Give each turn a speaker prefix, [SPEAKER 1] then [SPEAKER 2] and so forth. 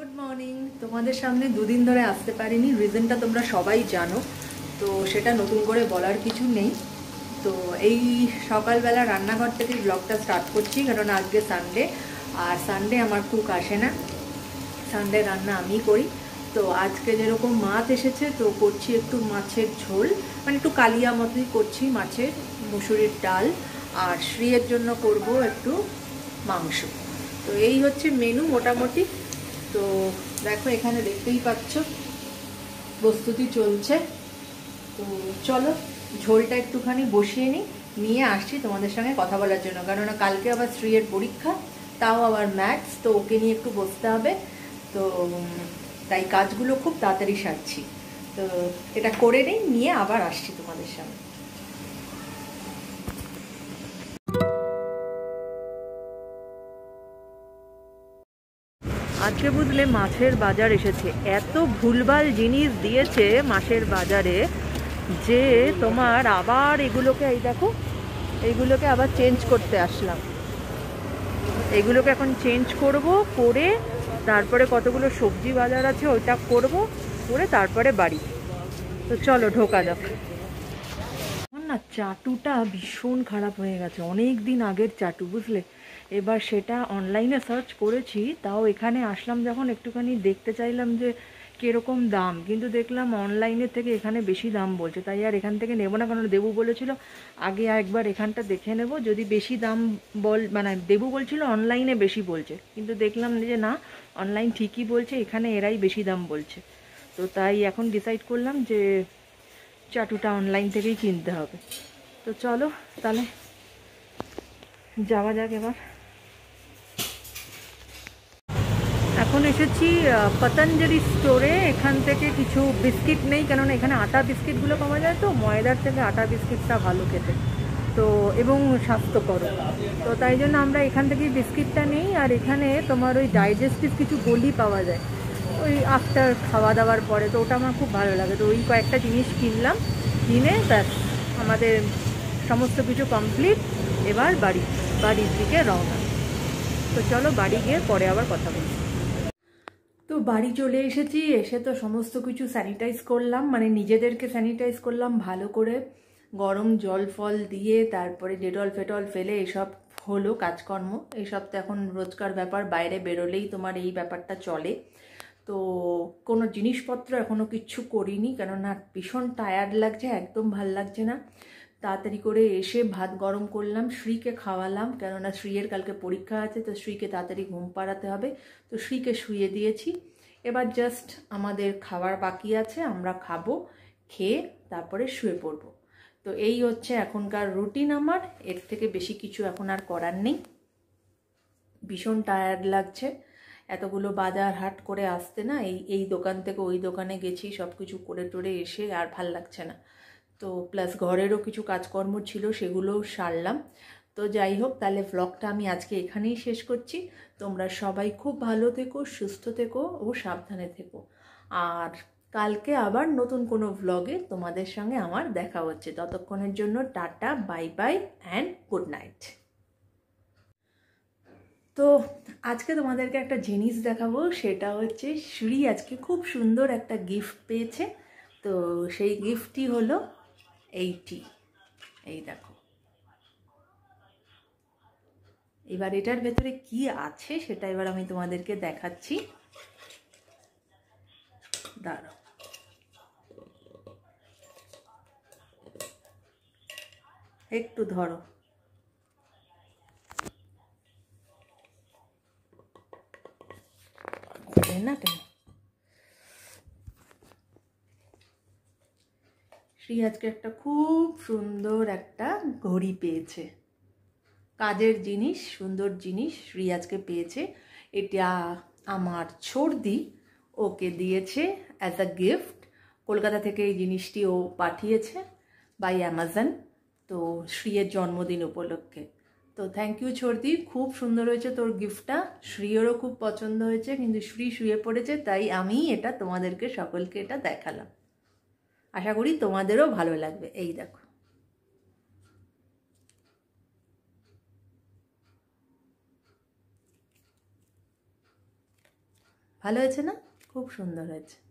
[SPEAKER 1] Good morning. তোমাদের সামনে দুদিন ধরে আসতে পারিনি, রিজনটা তোমরা সবাই জানো, তো সেটা নতুন করে বলার কিছু নেই। তো এই সকালবেলা রান্নাঘর থেকে ব্লগটা স্টার্ট করছি, কারণ আজকে সানডে, আর সানডে আমার কুক আসে না, সানডে রান্না আমি করি। তো আজকে যেরকম মাছ এসেছে, তো করছি একটু মাছের ঝোল, মানে একটু কালিয়া মতোই করছি, মাছের মুসুরির ডাল, আর শ্রীয়ের জন্য করব একটু মাংস। তো এই হচ্ছে মেনু মোটামুটি। তো দেখো এখানে দেখতেই পাচ্ছ প্রস্তুতি চলছে। তো চলো ঝোলটা একটুখানি বসিয়ে নিয়ে আসছি তোমাদের সঙ্গে কথা বলার জন্য, কেননা কালকে আবার শ্রীয়ের পরীক্ষা, তাও আবার ম্যাথস, তো ওকে নিয়ে একটু বসতে হবে। তো তাই কাজগুলো খুব তাড়াতাড়ি সারছি। তো এটা করে নিয়ে আবার আসছি তোমাদের সামনে। আজকে বুঝলে মাছের বাজার এসেছে, এত ভুলভাল জিনিস দিয়েছে মাছের বাজারে যে তোমার আবার এগুলোকে, এই দেখো এইগুলোকে আবার চেঞ্জ করতে আসলাম। এগুলোকে এখন চেঞ্জ করব, করে তারপরে কতগুলো সবজি বাজার আছে ওইটা করব, করে তারপরে বাড়ি। তো চলো ঢোকা যাক। আমার না চাটুটা ভীষণ খারাপ হয়ে গেছে, অনেক দিন আগের চাটু বুঝলে। এবার সেটা অনলাইনে সার্চ করেছি, তাও এখানে আসলাম যখন একটুখানি দেখতে চাইলাম যে কীরকম দাম, কিন্তু দেখলাম অনলাইনের থেকে এখানে বেশি দাম বলছে, তাই আর এখান থেকে নেবো না। কারণ দেবু বলেছিল আগে একবার এখানটা দেখে নেব, যদি বেশি দাম মানে দেবু বলছিল অনলাইনে বেশি বলছে, কিন্তু দেখলাম যে না, অনলাইন ঠিকই বলছে, এখানে এরাই বেশি দাম বলছে। তো তাই এখন ডিসাইড করলাম যে চাটুটা অনলাইন থেকেই কিনতে হবে। তো চলো তাহলে যাওয়া যাক এবার। এখন এসেছি পতঞ্জলি স্টোরে, এখান থেকে কিছু বিস্কিট নেই, কেননা এখানে আটা বিস্কিটগুলো পাওয়া যায়, তো ময়দার থেকে আটা বিস্কিটটা ভালো খেতে, তো এবং স্বাস্থ্যকর। তো তাই জন্য আমরা এখান থেকেই বিস্কিটটা নেই। আর এখানে তোমার ওই ডাইজেস্টিভ কিছু গলি পাওয়া যায় ওই আফটার খাওয়া দাওয়ার পরে, তো ওটা আমার খুব ভালো লাগে। তো ওই কয়েকটা জিনিস কিনলাম, কিনে ব্যাস আমাদের সমস্ত কিছু কমপ্লিট। এবার বাড়ির দিকে রওনা। তো চলো বাড়ি গিয়ে পরে আবার কথা বলি। তো বাড়ি চলে এসেছি, এসে তো সমস্ত কিছু স্যানিটাইজ করলাম, মানে নিজেদেরকে স্যানিটাইজ করলাম ভালো করে, গরম জল ফল দিয়ে, তারপরে ডেটল ফেটল ফেলে এসব হলো কাজকর্ম। এইসব তো এখন রোজকার ব্যাপার, বাইরে বেরোলেই তোমার এই ব্যাপারটা চলে। তো কোনো জিনিসপত্র এখনও কিচ্ছু করিনি, কেননা ভীষণ টায়ার্ড লাগছে, একদম ভাল লাগছে না। তাড়াতাড়ি করে এসে ভাত গরম করলাম, শ্রীকে খাওয়ালাম, কেননা শ্রীয়ের কালকে পরীক্ষা আছে, তো শ্রীকে তাড়াতাড়ি ঘুম পাড়াতে হবে। তো শ্রীকে শুইয়ে দিয়েছি, এবার জাস্ট আমাদের খাবার বাকি আছে, আমরা খাবো, খেয়ে তারপরে শুয়ে পড়বো। তো এই হচ্ছে এখনকার রুটিন আমার, এর থেকে বেশি কিছু এখন আর করার নেই। ভীষণ টায়ার্ড লাগছে এতগুলো বাজার হাট করে আসতে, না এই দোকান থেকে ওই দোকানে গেছি, সব কিছু করে টোরে এসে আর ভাল লাগছে না। তো প্লাস ঘরেরও কিছু কাজকর্ম ছিল, সেগুলোও সারলাম। তো যাই হোক, তাহলে ভ্লগটা আমি আজকে এখানেই শেষ করছি। তোমরা সবাই খুব ভালো থেকো, সুস্থ থেকো ও সাবধানে থেকো। আর কালকে আবার নতুন কোনো ভ্লগে তোমাদের সঙ্গে আমার দেখা হচ্ছে। ততক্ষণের জন্য টাটা, bye bye and good night. তো আজকে তোমাদেরকে একটা জিনিস দেখাবো, সেটা হচ্ছে শ্রী আজকে খুব সুন্দর একটা গিফট পেয়েছে। তো সেই গিফটটি হলো এইটি, এই দেখো। এবার এটার ভেতরে কি আছে সেটা এবার আমি তোমাদেরকে দেখাচ্ছি, দাঁড়াও। একটু ধরো, না কেন? শ্রী আজকে একটা খুব সুন্দর একটা ঘড়ি পেয়েছে, কাজের জিনিস, সুন্দর জিনিস শ্রী আজকে পেয়েছে। এটা আমার ছোড়দি ওকে দিয়েছে অ্যাজ আ গিফট, কলকাতা থেকে এই জিনিসটি ও পাঠিয়েছে বাই অ্যামাজন, তো শ্রীয়ের জন্মদিন উপলক্ষে। তো থ্যাংক ইউ ছোড়দি, খুব সুন্দর হয়েছে তোর গিফটটা, শ্রীয়েরও খুব পছন্দ হয়েছে, কিন্তু শ্রী শুয়ে পড়েছে, তাই আমি এটা তোমাদেরকে সকলকে এটা দেখালাম। আশা করি তোমাদেরও ভালো লাগবে। এই দেখো।
[SPEAKER 2] ভালো হয়েছে না? খুব সুন্দর হয়েছে।